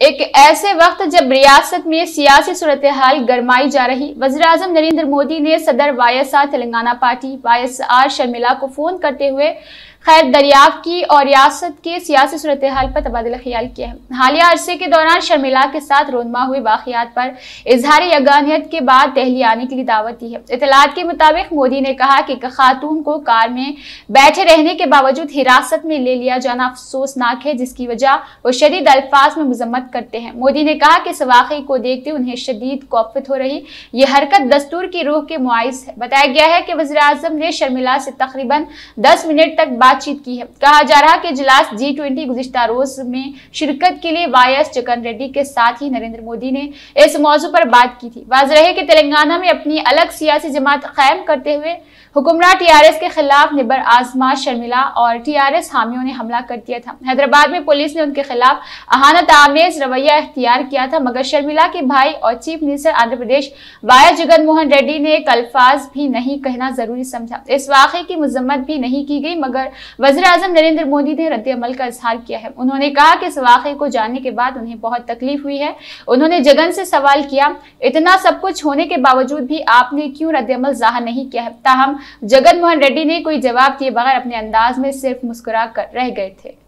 एक ऐसे वक्त जब रियासत में सियासी सूरत हाल गरमाई जा रही, वज़ीर-ए-आज़म नरेंद्र मोदी ने सदर YSR Telangana party YSR Sharmila को फोन करते हुए खैर दरियाफ्त की और रियासत के सियासी सूरत हाल पर तबादला ख्याल किया है। हालिया अरसे के दौरान शर्मिला के साथ रोनमा हुए वाक़यात पर इजहार यगानियत के बाद दिल्ली आने के लिए दावत दी है। इतलात के मुताबिक मोदी ने कहा कि खातून को कार में बैठे रहने के बावजूद हिरासत में ले लिया जाना अफसोसनाक है, जिसकी वजह वो शदीद अल्फाज में मजम्मत करते हैं। मोदी ने कहा कि इस वाक़े को देखते उन्हें शदीद कौफत हो रही ये हरकत दस्तूर की रूह के मुआइस है। बताया गया है कि वज़ीर-ए-आज़म ने शर्मिला से तकरीबन 10 मिनट तक बातचीत की है। कहा जा रहा कि इजलास G20 गुज़िश्ता रोज में शिरकत के लिए वाईएस जगन रेड्डी के साथ ही नरेंद्र मोदी ने इस मौजू पर बात की थी। वाज़ेह है कि तेलंगाना में अपनी अलग सियासी जमात कायम करते हुए हुक्मरान टीआरएस के खिलाफ निबर आजमा शर्मिला और टीआरएस हामियों ने हमला कर दिया था। हैदराबाद में पुलिस ने उनके खिलाफ अहानत आमेज रवैया इख्तियार किया था, मगर शर्मिला के भाई और chief minister Andhra Pradesh YS Jagan Mohan Reddy ने एक अल्फाज भी नहीं कहना जरूरी समझा। इस वाक़े की मजम्मत भी नहीं की गई, मगर वज़ीर-ए-आज़म नरेंद्र मोदी ने रद्द-ए-अमल का इजहार किया है। उन्होंने कहा कि इस वाक़े को जानने के बाद उन्हें बहुत तकलीफ हुई है। उन्होंने जगन से सवाल किया, इतना सब कुछ होने के बावजूद भी आपने क्यों रद्द-ए-अमल ज़ाहिर नहीं किया है? ताहम जगन मोहन रेड्डी ने कोई जवाब दिए बगैर अपने अंदाज में सिर्फ मुस्कुरा कर रह गए थे।